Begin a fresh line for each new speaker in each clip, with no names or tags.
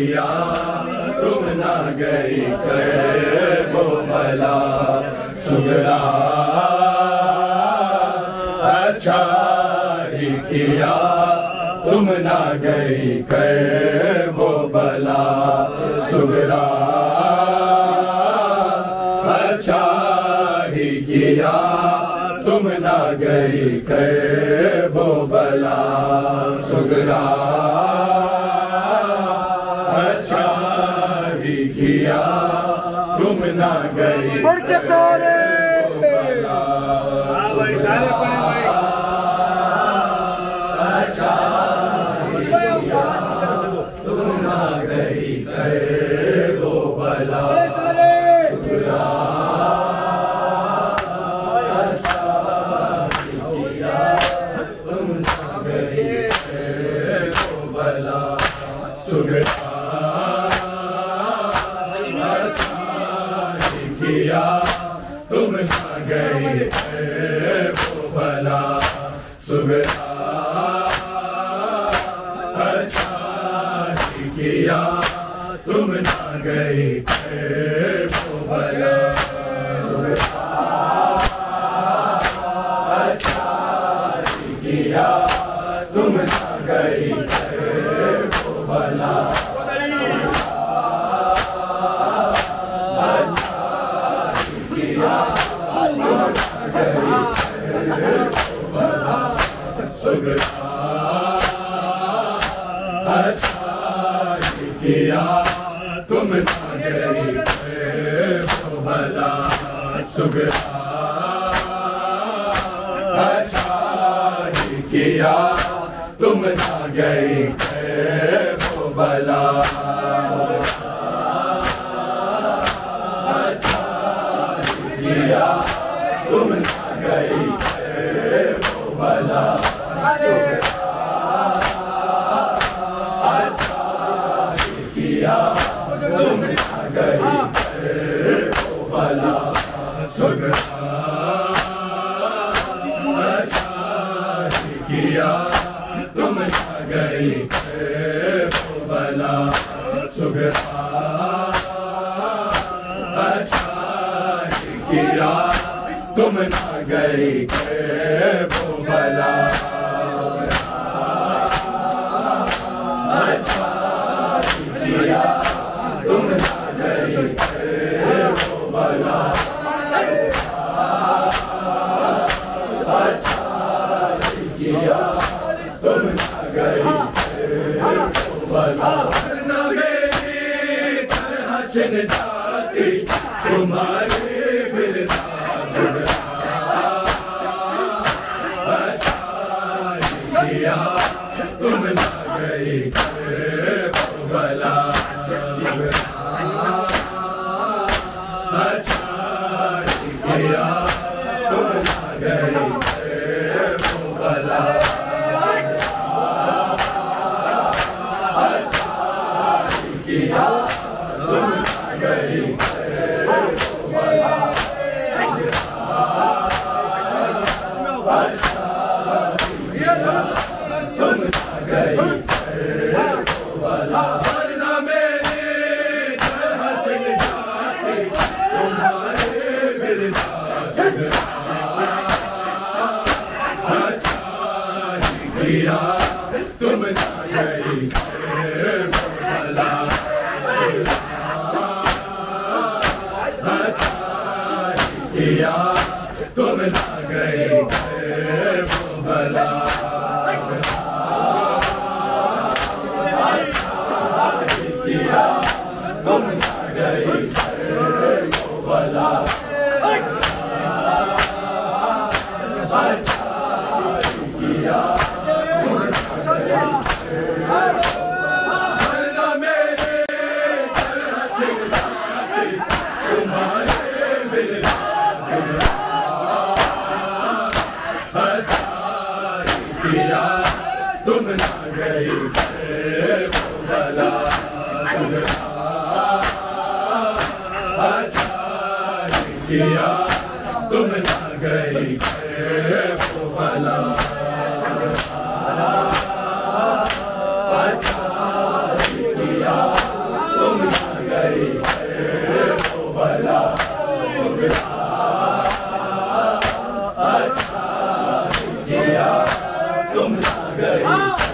किया तुम ना गई कर वो भला सुगरा अच्छा ही किया तुम ना गई कर वो भला सुगरा अच्छा ही किया तुम ना गई कर वो भला सुगरा अच्छा ही किया तुम ना गई
बढ़ के सारे
अच्छा तुम ना गई कर वो भला सुगरा सुगरा किया तुम ना गई वो भला सुगरा अच्छा किया तुम ना गई वो भला सुगरा अच्छा किया तुम ना गई वो भला सुगरा अच्छा किया तुम ना गई वो भला सुगरा अच्छा किया तुम ना गई वो भला अच्छा किया तुम ना गई वो भला अच्छा किया तुम ना गई वो भला सुगरा अच्छा किया तुम ना गई वो भला सुगरा अच्छा किया तुम ना गई वो भला अच्छा किया तुम ना गई वो भला अच्छा किया तुम ना गई वो भला ना मेरी तरह छिन जाती तुम्हारे बिरदा सुगरा अच्छा किया तुम ना गई वो भला सुगरा अच्छा किया तुम ना गई वो भला अच्छा किया तुम ना गई वो भला तुम ना गई वो भला वरना मेरी तरह छिन जाती तुम्हारे बिरदा सुगरा अच्छा किया तुम ना गई वो भला अच्छा किया तुम ना गई वो भला किया तुम ना गई वो भला अच्छा किया तुम ना गई वरना मेरे तरह छिन जाती तुम्हारे बिरदा सुगरा अच्छा किया तुम ना गई वो भला सुगरा अच्छा किया तुम ना गई वो भला अच्छा किया गई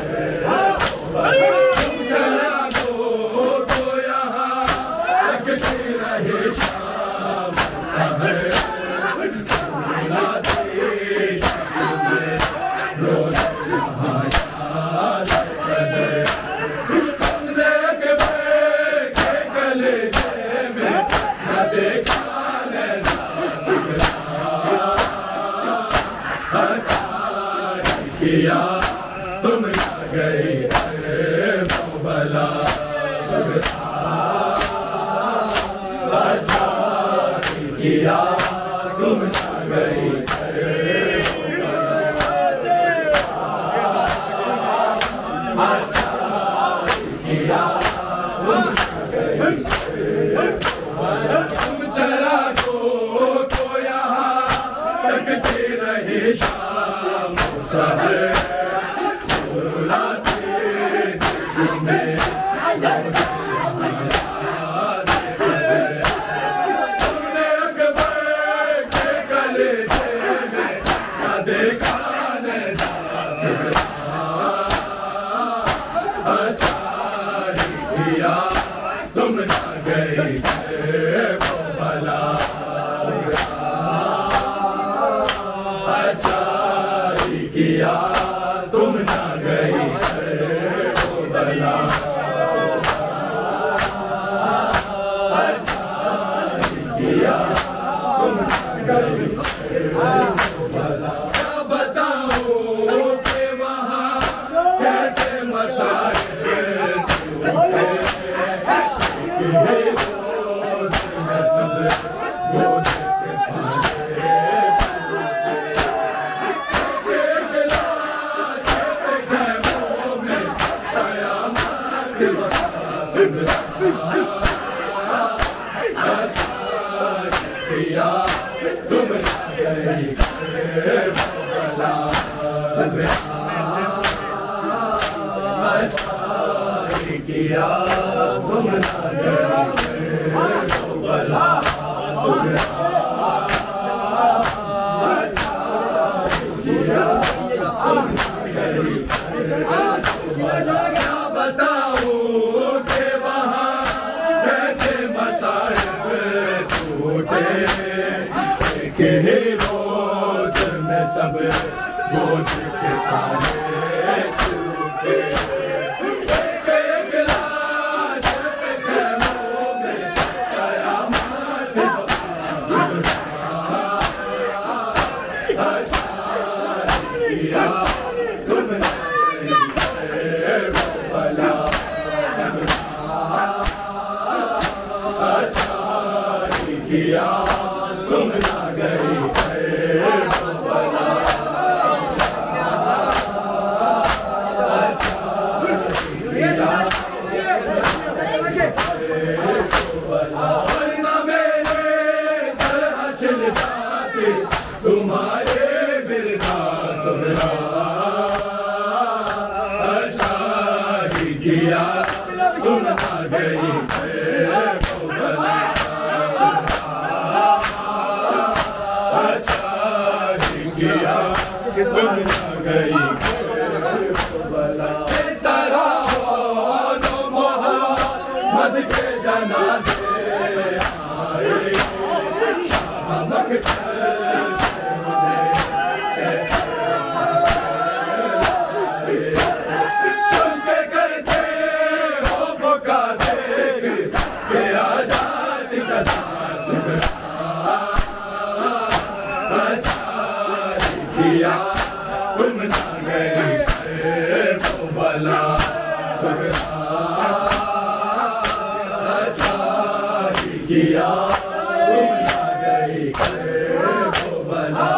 तुम चला दो तो यहाँ लगती रहे शाम सवेरे रोज यहाँ याद करे तुमने के बैठे गले में न देखा किया तुम न गई भला अच्छा किया तुम न गई तुम चला दो तो यहाँ तकते रहे शाम सवेरे बुलाते तुम्हें तुमने अकबर के गले में न देखा अच्छा किया तुम न गई भला अच्छा किया तुम न गई भला अच्छा किया तुम न गई भला क्या बताओ कि वहाँ कैसे मसाइल तुम गई भला किया तुम न गई भला क्या बताओ कि वहाँ कैसे मसाइल टूटे के रोज में सब बोझ के पाने छूटे एक लाश पे खैमों में कयामत अच्छा किया तुम न गई भला अच्छा किया तुम न गई भला वरना मेरे तरह चल जाते तुम्हारे बिरदा सुनरा अच्छा ही किया तुम न गई भला अच्छा ही किया तुम न गई भला मोहम्मद के जनाजे आए शामक सुन के करते हो बुका देख के आजादी का सांस अच्छा किया तुम न गई भला किया तुम न गई भला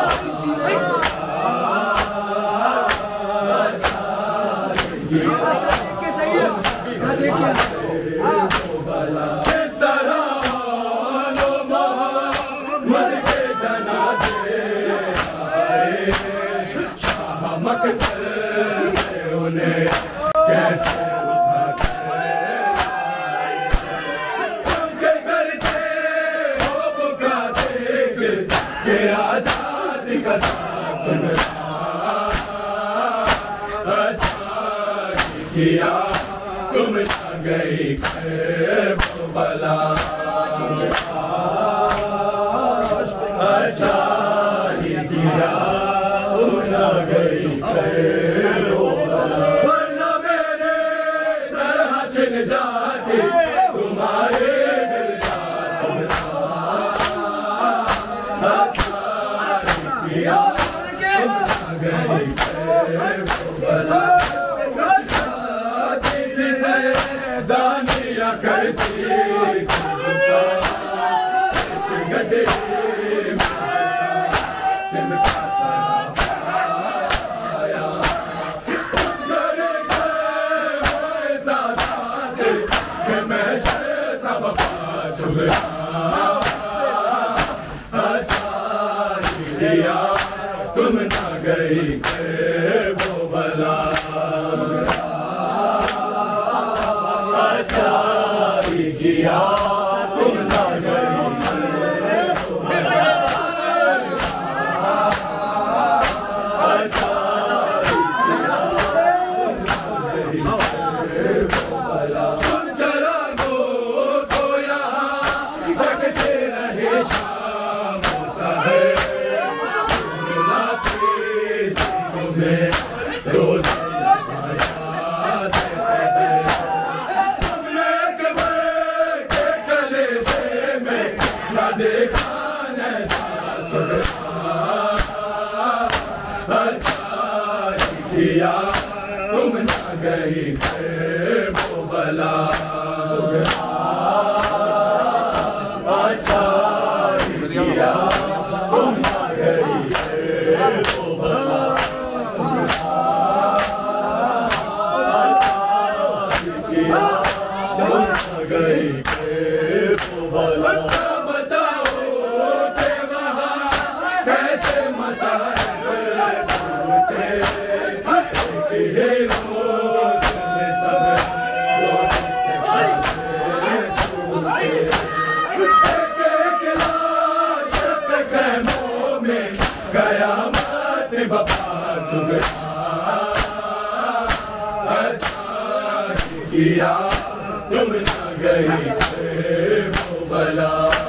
किस तरह मोहम्मद के जनाजे आए शामक से उन्हें कैसे आजादी का सांस किया तुम न गई वो भला अच्छा ही किया तुम न गई वो भला वरना मेरे तरह छिन जाती तुम्हारे दिल का किया तुम न गई वो भला दानिया करती गड्ढे सिमटा सराया गड्ढे के मैं शर्ता बपा सुगरा अच्छा किया तुम न गई वो भला किया तुम न गई तुम चला गो तो यहाँ सकते रहे शाम सहे तुम्हें रोज देखा अच्छा किया तुम न गई वो भला अच्छा किया तुम न गई वो भला किया तुम न गई वो भला अच्छा किया तुम न गई वो भला